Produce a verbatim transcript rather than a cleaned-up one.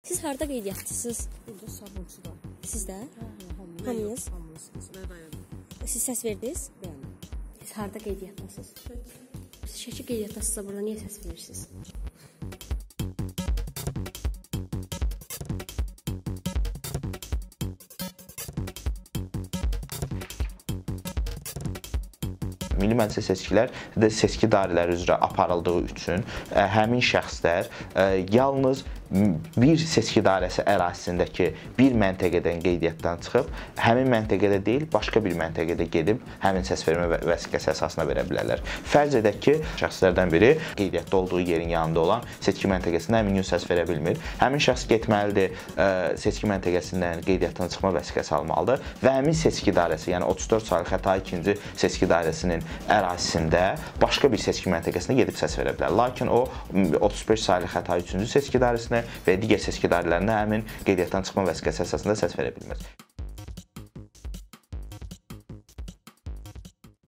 Siz harda qeydiyyatçısınız? Burada sabunçuda. Siz də? Hamıyız. Siz səs verdiniz? Bəli. Siz harda qeydiyyatdasınız? Siz şəkil qeydiyyatdasınızsa burada niyə səs verirsiniz? Milli Məclisə seçkilər seçki dairələri üzrə aparıldığı üçün həmin şəxslər yalnız bir seçki dairəsi ərazisindəki bir məntəqədən qeydiyyatdan çıxıb, həmin məntəqədə deyil, başqa bir məntəqədə gedib həmin səsvermə vəsiqəsi əsasına verə bilərlər. Fərz edək ki, şəxslərdən biri qeydiyyatda olduğu yerin yanında olan seçki məntəqəsində həmin gün səs verə bilmir. Həmin şəxs getməlidir, seçki məntəqəsindən qeydiyyatdan çıxma vəsiqəsi almalıdır və həmin seçki dairəsi, yəni otuz dörd saylı Xətai ikinci seçki dairəsinin ərazisində başqa bir seçki məntəqəsinə gedib səs verə bilər. Lakin o otuz beş saylı Xətai üçüncü seçki dairəsinə və digər seçki dairələrində həmin qeydiyyatdan çıxma vəsiqəsi əsasında səs verə bilməz.